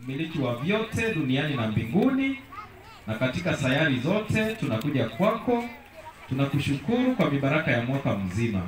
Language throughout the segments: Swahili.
mmiliki wa vyote duniani na mbinguni na katika sayari zote, tunakuja kwako. Tunakushukuru kwa mibaraka ya mwaka mzima.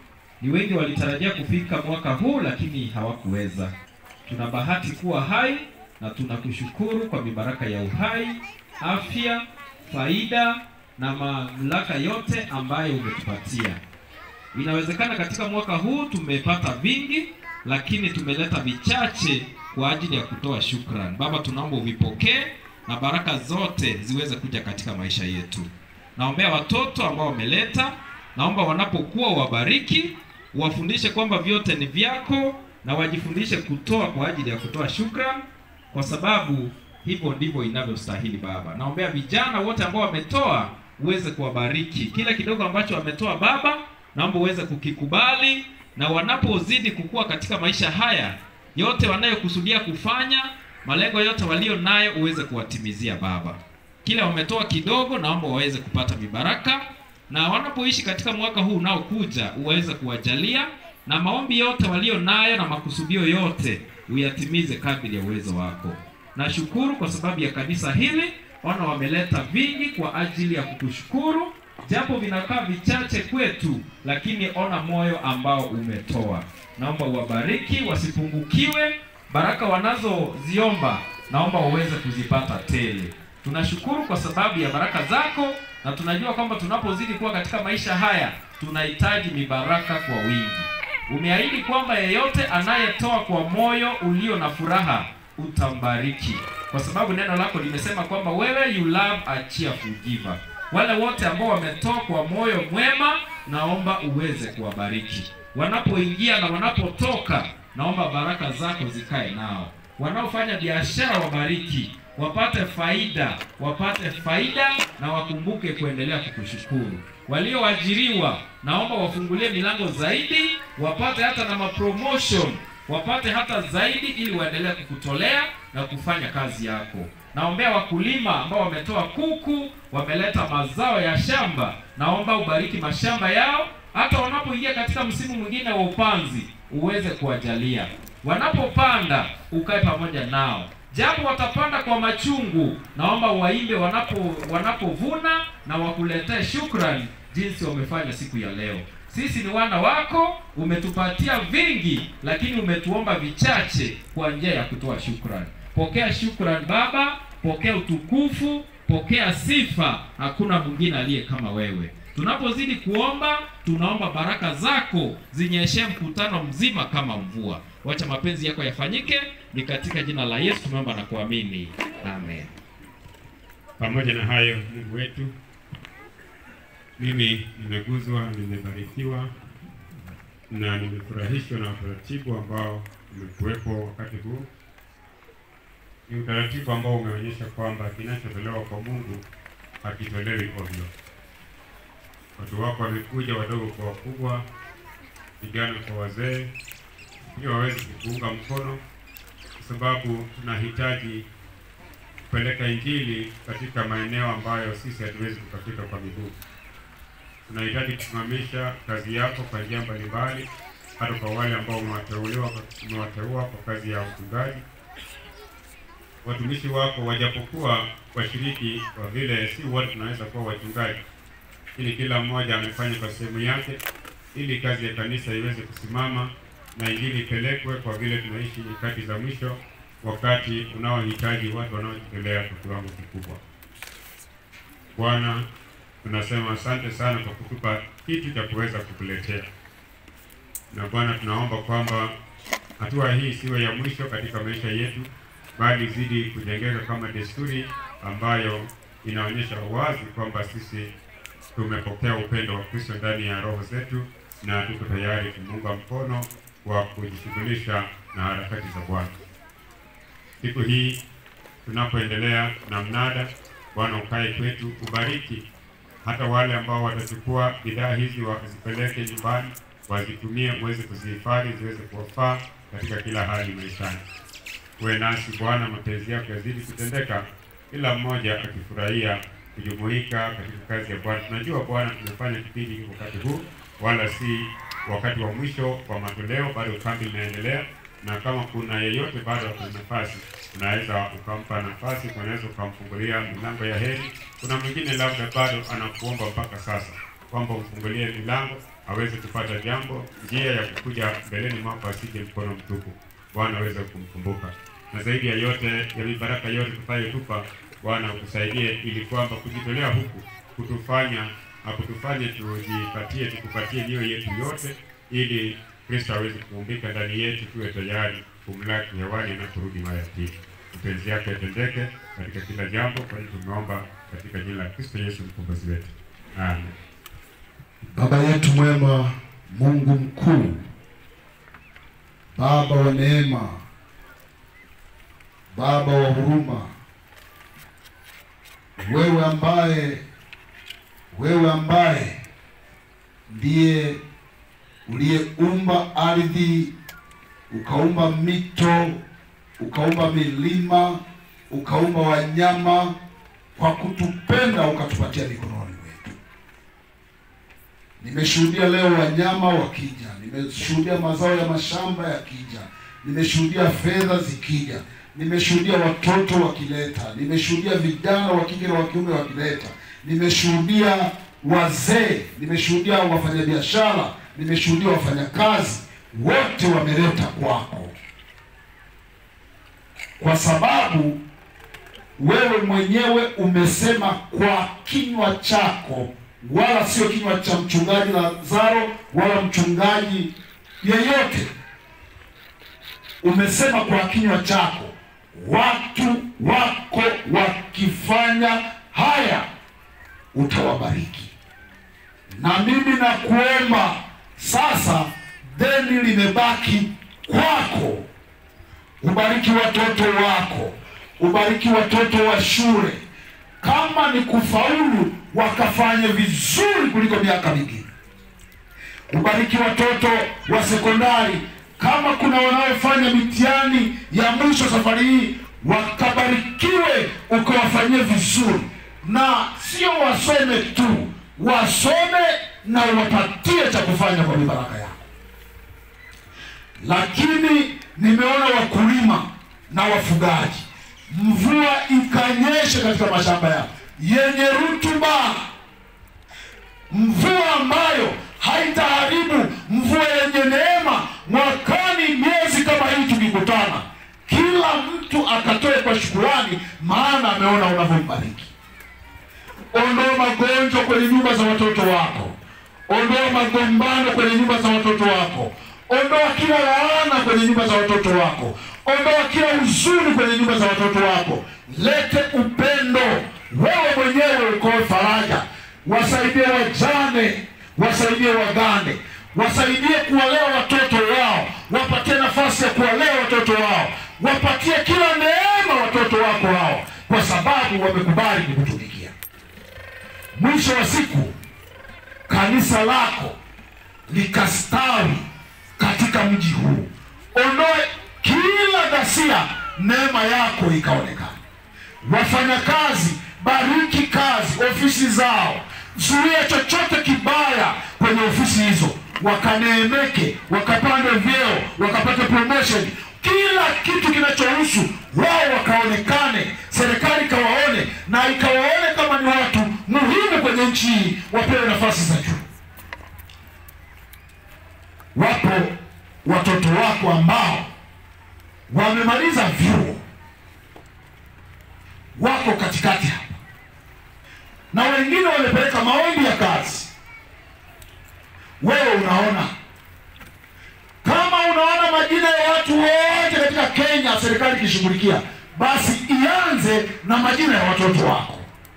Ni wengi walitarajia kufika mwaka huu lakini hawakuweza. Tuna bahati kuwa hai na tunakushukuru kwa mibaraka ya uhai, afya, faida na mamlaka yote ambayo umetupatia. Inawezekana katika mwaka huu tumepata vingi, lakini tumeleta vichache kwa ajili ya kutoa shukrani. Baba, tunaomba uvipokee na baraka zote ziweze kuja katika maisha yetu. Naombea watoto ambao wameleta, naomba wanapokuwa wabariki, wafundishe kwamba vyote ni vyako na wajifundishe kutoa kwa ajili ya kutoa shukrani, kwa sababu hivyo ndivyo inavyostahili. Baba, naombea vijana wote ambao wametoa, uweze kuwabariki. Kila kidogo ambacho wametoa Baba, naomba uweze kukikubali, na wanapozidi kukua katika maisha haya, yote wanayokusudia kufanya, malengo yote walio nayo uweze kuwatimizia Baba. Kila wametoa kidogo, naomba waweze kupata mibaraka, na wanapoishi katika mwaka huu unaokuja uweze kuwajalia, na maombi yote walio nayo na makusudio yote uyatimize kadri ya uwezo wako. Nashukuru kwa sababu ya kanisa hili, wana wameleta vingi kwa ajili ya kukushukuru, japo vinakaa vichache kwetu, lakini ona moyo ambao umetoa. Naomba uwabariki, wasipungukiwe, baraka wanazoziomba naomba uweze kuzipata tele. Tunashukuru kwa sababu ya baraka zako, na tunajua kwamba tunapozidi kuwa katika maisha haya tunahitaji mibaraka kwa wingi. Umeahidi kwamba yeyote anayetoa kwa moyo ulio na furaha utambariki, kwa sababu neno lako limesema kwamba wewe you love a cheerful giver. Wale wote ambao wametoa kwa moyo mwema, naomba uweze kuwabariki. Wanapoingia na wanapotoka, naomba baraka zako zikae nao. Wanaofanya biashara wabariki, wapate faida na wakumbuke kuendelea kukushukuru. Walioajiriwa, naomba wafungulie milango zaidi, wapate hata na promotion, wapate hata zaidi, ili waendelee kukutolea na kufanya kazi yako. Naombea wakulima ambao wametoa kuku, wameleta mazao ya shamba, naomba ubariki mashamba yao, hata wanapoingia katika msimu mwingine wa upanzi uweze kuwajalia. Wanapopanda ukae pamoja nao, japo watapanda kwa machungu, naomba waimbe wanapovuna na wakuletee shukrani jinsi wamefanya siku ya leo. Sisi ni wana wako, umetupatia vingi, lakini umetuomba vichache kwa njia ya kutoa shukrani. Pokea shukrani Baba, pokea utukufu, pokea sifa. Hakuna mwingine aliye kama wewe. Tunapozidi kuomba, tunaomba baraka zako zinyeshe mkutano mzima kama mvua. Wacha mapenzi yako yafanyike, ni katika jina la Yesu tumeomba na kuamini. Amen. Pamoja na hayo, Mungu wetu, mimi nimeguzwa, nimebarikiwa na nimefurahishwa na utaratibu ambao umekuwepo wakati huu. Ni utaratibu ambao umeonyesha kwamba kinachotolewa kwa Mungu hakitolewi ovyo. Watu wako wamekuja, wadogo kwa wakubwa, vijana kwa wazee, ili waweze kukuunga mkono, kwa sababu tunahitaji kupeleka injili katika maeneo ambayo sisi hatuwezi kufika kwa miguu. Tunahitaji kusimamisha kazi yako kwa njia mbalimbali, hata kwa wale ambao umewateua kwa kazi ya uchungaji. Watumishi wako wajapokuwa washiriki, kwa vile si wote tunaweza kuwa wachungaji, ili kila mmoja amefanya kwa sehemu yake, ili kazi ya kanisa iweze kusimama na injili ipelekwe, kwa vile tunaishi nyakati za mwisho, wakati unaohitaji watu wanaojitolea kwa kiwango kikubwa. Bwana, tunasema asante sana kwa kutupa kitu cha kuweza kukuletea. Na Bwana, tunaomba kwamba hatua hii siwe ya mwisho katika maisha yetu, bali zidi kujengeka kama desturi ambayo inaonyesha wazi kwamba sisi tumepokea upendo wa Kristo ndani ya roho zetu, na tuko tayari kumunga mkono wa kujishughulisha na harakati za Bwana. Siku hii tunapoendelea na mnada, Bwana ukae kwetu, ubariki hata wale ambao watachukua bidhaa hizi wazipeleke nyumbani, wazitumie, uweze kuzihifadhi, ziweze kuwafaa katika kila hali maishani. Uwe nasi Bwana, mapenzi yako yazidi kutendeka, kila mmoja akifurahia kujumuika katika kazi ya Bwana. Tunajua Bwana, tumefanya kipindi hiki wakati huu, wala si wakati wa mwisho wa matoleo, bado kambi inaendelea. na kama kuna yeyote bado kuna nafasi, unaweza ukampa nafasi, unaweza ukamfungulia milango ya heri. Kuna mwingine labda bado anakuomba mpaka sasa kwamba umfungulie milango aweze kupata jambo, njia ya kukuja mbeleni mwako asije mkono mtupu. Bwana aweze kumkumbuka. Na zaidi ya yote, ya mibaraka yote tutakayotupa, Bwana utusaidie ili kwamba kujitolea huku kutufanye tukupatie mioyo yetu yote, ili Kristo aweze kuumbika ndani yetu, tuwe tayari kumlaki hewani na kurudi mara ya pili. Mapenzi yake yatendeke katika kila jambo, kwani tumeomba katika jina la Kristo Yesu mkombozi wetu. Amen. Baba yetu mwema, Mungu mkuu, Baba wa neema, Baba wa huruma, wewe ambaye ndiye uliyeumba ardhi, ukaumba mito, ukaumba milima, ukaumba wanyama, kwa kutupenda ukatupatia mikononi mwetu. Nimeshuhudia leo wanyama wakija, nimeshuhudia mazao ya mashamba yakija, nimeshuhudia fedha zikija, nimeshuhudia watoto wakileta, nimeshuhudia vijana wa kike na wa kiume wakileta, nimeshuhudia wazee, nimeshuhudia wafanyabiashara, nimeshuhudia wafanyakazi, wote wameleta kwako, kwa sababu wewe mwenyewe umesema kwa kinywa chako, wala sio kinywa cha mchungaji Lazaro wala mchungaji yeyote. Umesema kwa kinywa chako, watu wako wakifanya haya utawabariki. Na mimi nakuomba sasa, deni limebaki kwako. Ubariki watoto wako, ubariki watoto wa shule, kama ni kufaulu wakafanye vizuri kuliko miaka mingine. Ubariki watoto wa sekondari, kama kuna wanaofanya mitihani ya mwisho safari hii, wakabarikiwe ukawafanyie vizuri, na sio wasome tu, wasome na wapatie cha kufanya kwa mibaraka yako. Lakini nimeona wakulima na wafugaji, mvua ikanyesha katika mashamba yao yenye rutuba, mvua ambayo haitaharibu, mvua yenye neema. Mwakani miezi kama hii tukikutana, kila mtu akatoe kwa shukrani, maana ameona unavyombariki. Ondoa magonjwa kwenye nyumba za watoto wako, ondoa magombano kwenye nyumba za watoto wako, ondoa kila laana kwenye nyumba za watoto wako, ondoa kila huzuni kwenye nyumba za watoto wako. Lete upendo, wewe mwenyewe ukoe faraja. Wasaidie wajane, wasaidie wagane, wasaidie kuwalea watoto wao, wapatie nafasi ya kuwalea watoto wao, wapatie kila neema watoto wako hao, kwa sababu wamekubali kukutumikia. Mwisho wa siku, kanisa lako likastawi katika mji huu. Ondoe kila ghasia, neema yako ikaonekana. Wafanyakazi, bariki kazi, ofisi zao, zuia chochote kibaya kwenye ofisi hizo, wakaneemeke, wakapande vyeo, wakapate promotion. Kila kitu kinachohusu wao wakaonekane, serikali kawaone na ikawaone kama ni watu muhimu kwenye nchi hii, wapewe nafasi za juu. Wapo watoto wako ambao wamemaliza vyuo, wako katikati hapa, na wengine wamepeleka maombi ya kazi. Wewe unaona, kama unaona majina ya watu wote katika Kenya serikali ikishughulikia, basi ianze na majina ya watoto wako,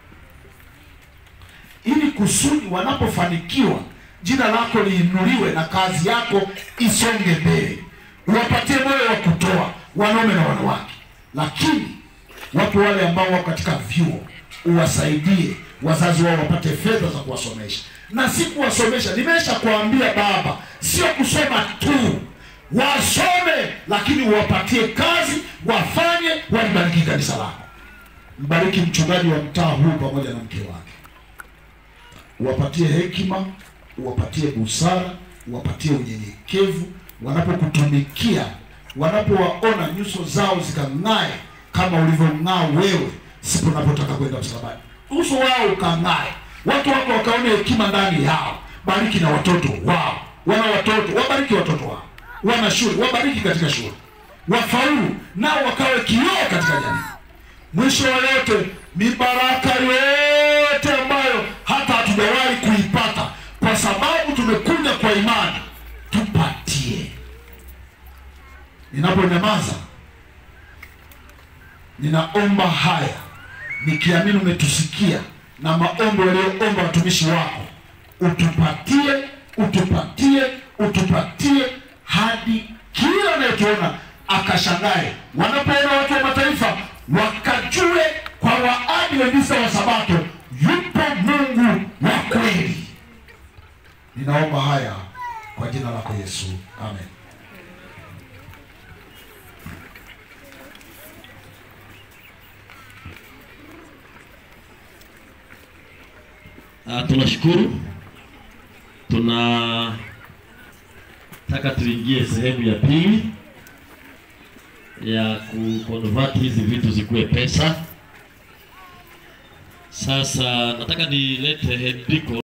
ili kusudi wanapofanikiwa jina lako liinuliwe na kazi yako isonge mbele. Uwapatie moyo wa kutoa, wanaume na wanawake. Lakini wapo wale ambao wako katika vyuo, uwasaidie wazazi wao wapate fedha za kuwasomesha. Na si kuwasomesha, nimesha kuambia baba, sio kusoma tu, wasome, lakini uwapatie kazi, wafanye, walibariki kanisa lako. Mbariki mchungaji wa mtaa huu pamoja na mke wake, uwapatie hekima, uwapatie busara, uwapatie unyenyekevu. Wanapokutumikia wanapowaona nyuso zao zikang'ae kama ulivyong'aa wewe siku unapotaka kwenda msalabani. Uso wao ukang'ae, watu wako wakaone hekima ndani yao. Bariki na watoto wao, wana watoto, wabariki watoto wao, wana shule, wabariki katika shule, wafaulu nao wakawe kioo katika jamii. Mwisho wa yote, mibaraka yote ambayo hata hatujawahi kuipata kwa sababu tumekuja kwa imani, tupatie. Ninaponyamaza, ninaomba haya nikiamini umetusikia na maombi walioomba watumishi wako. Utupatie, utupatie, utupatie hadi kila anayetuona akashangae. Wanapoona watu wa mataifa wakajue kwa Waadventista wa Sabato yupo Mungu wa kweli. Ninaomba haya kwa jina lako Yesu. Amen. Tunashukuru. Tunataka tuingie sehemu ya pili ya kuconvert hizi vitu zikuwe pesa. Sasa nataka nilete Henrico